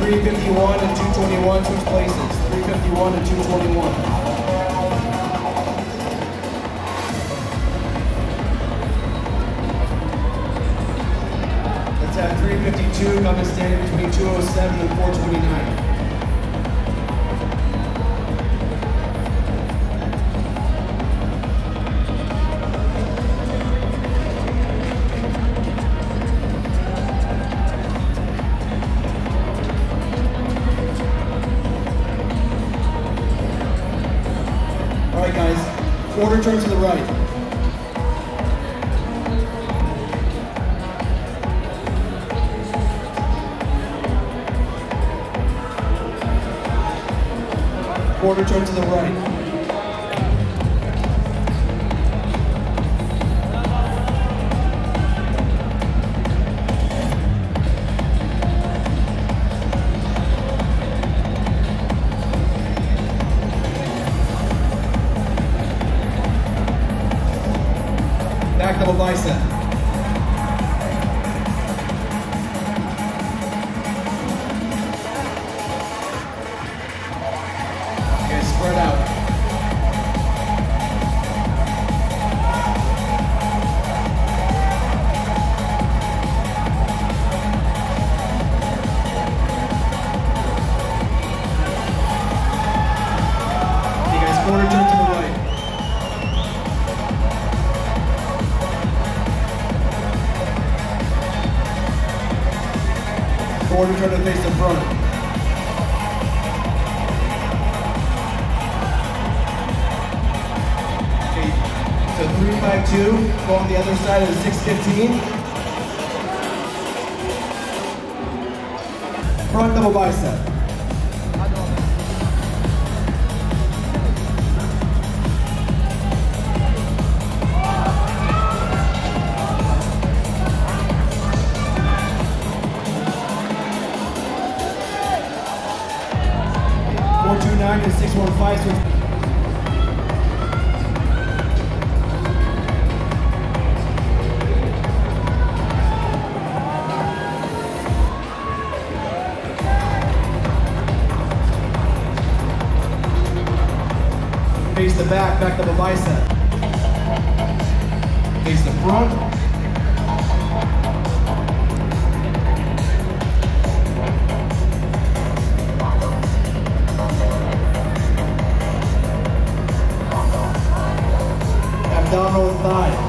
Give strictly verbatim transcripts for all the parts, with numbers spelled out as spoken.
three fifty-one and two twenty-one, switch places. three fifty-one and two twenty-one. Let's have three fifty-two come and stand in between two oh seven and four twenty-nine. Alright guys, quarter turn to the right. Quarter turn to the right. Back double bicep. You guys spread out. You guys quarter turn to the right. Quarter turn to face the front. Okay, so three five two, go on the other side of the six fifteen. Front double bicep. four two nine and six one five, switch. Face the back, back double bicep. Face the front. Abdominal thigh.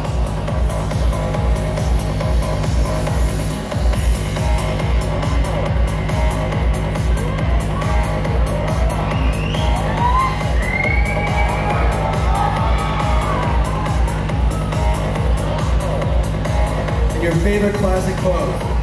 And your favorite classic pose.